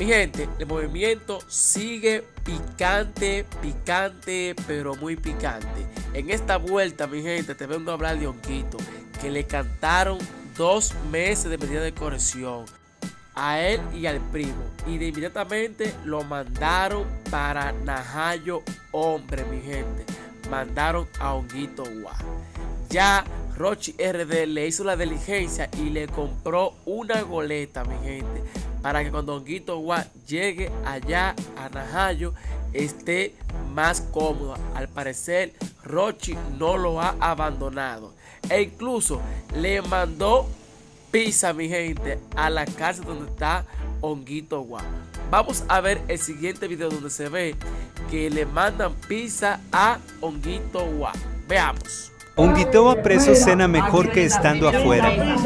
Mi gente, el movimiento sigue picante, pero muy picante. En esta vuelta, mi gente, te vengo a hablar de Honguito, que le cantaron 2 meses de medida de corrección a él y al primo, y de inmediatamente lo mandaron para Najayo Hombre, mi gente. Mandaron a Honguito Guá. Ya Rochi RD le hizo la diligencia y le compró una goleta, mi gente, para que cuando Honguito Guá llegue allá a Najayo esté más cómodo. Al parecer Rochi no lo ha abandonado e incluso le mandó pizza, mi gente, a la casa donde está Honguito Guá. Vamos a ver el siguiente video donde se ve que le mandan pizza a Honguito Guá. Veamos. Honguito Guá preso cena mejor que estando afuera. ¡Es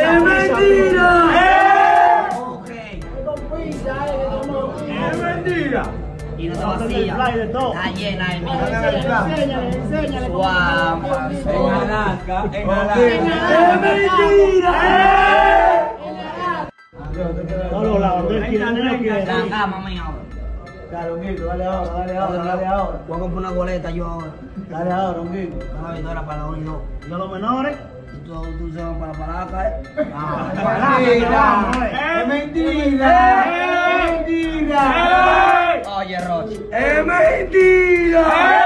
mentira! ¡Es mentira! Y no está vacía, está llena de mí. Enséñale. ¡Es mentira! Todos lados, La cama, mami, ahora. Claro, Honguito, dale ahora. Voy a comprar una boleta yo ahora. Dale ahora, Honguito. Una victoria para la unión. ¿Y los menores? Tú se van para Palaca, ¡Es mentira! ¡Es mentira! Oye, Rochi. ¡Es mentira!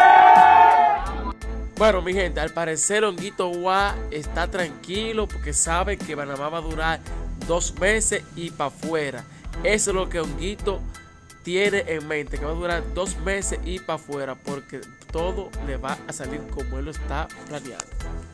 Bueno, mi gente, al parecer Honguito Guá está tranquilo porque sabe que Panamá va a durar 2 meses y para afuera. Eso es lo que Honguito tiene en mente, que va a durar 2 meses y para afuera, porque todo le va a salir como él lo está planeando.